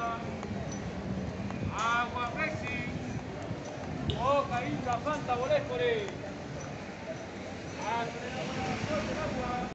Agua Flexi. Coca, Inca, Fanta, Boléspore. Acelerador del agua.